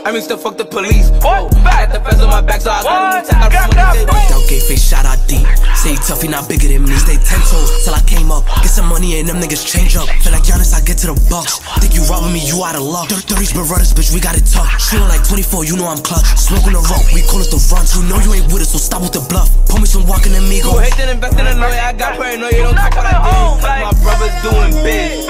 I mean, still fuck the police. Oh, I got the feds on my back, so I got them attack. I run Worked out, gay face, shot out deep. Say tough, he not bigger than me. Stay 10 toes till I came up. Get some money and them niggas change up. Feel like Giannis, I get to the Bucks. Think you robbing me, you out of luck. 30's brothers, bitch, we got it tough. Shooting like 24, you know I'm clutch. Smoking the rope, we call it the runs. You know you ain't with us, so stop with the bluff. Pull me some walking amigos. Go hate and invest in a lawyer, I got paranoia, don't talk what I did. Cause my brother's doing big.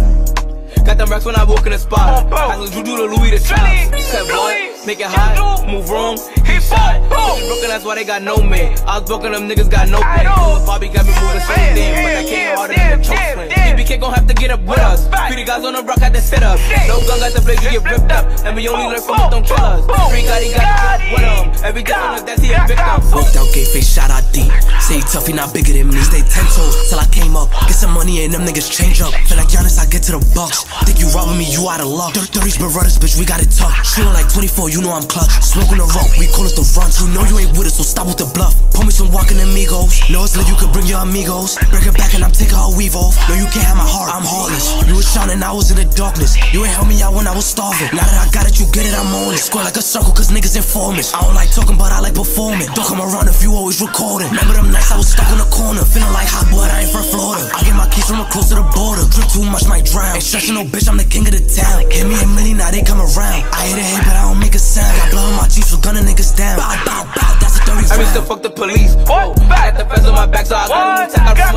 Got them racks when I walk in the spot. I told you do the Louis the Chop. Said what? Make it hot, move wrong, he shot. Bitches broken, that's why they got no man. I was broken, them niggas got no pain. Bobby got me moving the same thing, but that came harder than the choke slam. BBK gon' have to get up with us. Pretty guys on the rock had to sit up. No gun got the blade, you get ripped up. And we only learn from what don't kill us. Free God, he got to with him. Every day on us, that's he a victim. Worked out, gay face, shot out deep. Say tough, he not bigger than me. Stay 10 toes till I came up. Get some money and them niggas change up. Feel like Giannis, I get to the Bucks. Think you robbing me, you out of luck. 30's brothers, bitch, we got it tough. Shooting like 24, you know I'm clutch. Smoking the rope, we call it the runs. You know you ain't with us, so stop with the bluff. Pull me some walking amigos. Know it's lit, you could bring your amigos. Break it back and I'm taking her weave off. No, you can't have my heart, I'm heartless. You was shining, I was in the darkness. You ain't help me out when I was starving. Now that I got it, you get it, I'm on it. Square like a circle, cause niggas informants. I don't like talking, but I like performing. Don't come around if you always recording. Remember them nights I was stuck in the corner, feeling like hot boy, I ain't from Florida. I get my keys from close to the border. Drip too much, might drown. Ain't stressing no bitch, I'm the king of the town. Hit me a million, now they come around. I hate a hate, but I don't make a sound. Got blood on my jeeps for gunning niggas down. Bow, bow, bow, that's a 30 round. I mean, still fuck the police. Oh, I got the feds on my back, so I got them attack.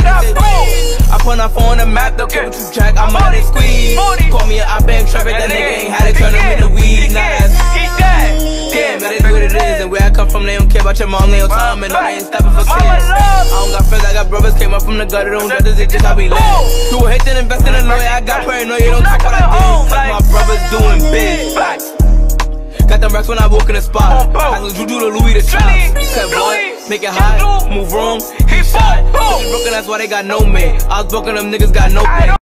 I put my phone on the map, they'll keep you track. I'm out, they squeeze. Call me an op-ed traffic, that nigga ain't had it, turn him into weed. Nah, that's damn, that is what it is. And where I come from, they don't care about your mom, they don't time, and I ain't stopping for kids. I don't got friends, I got brothers, came up from the gutter, don't judge us, it's just how we live. Do a hate and invest in a lawyer, I got paranoia, don't talk what I did. Cause my brother's doing big. Got them racks when I walk in the spot. I told you do the Louis the Chop. Said what? Make it hot, move wrong, he shot. Bitches broken, that's why they got no man. I was broken, them niggas got no pain.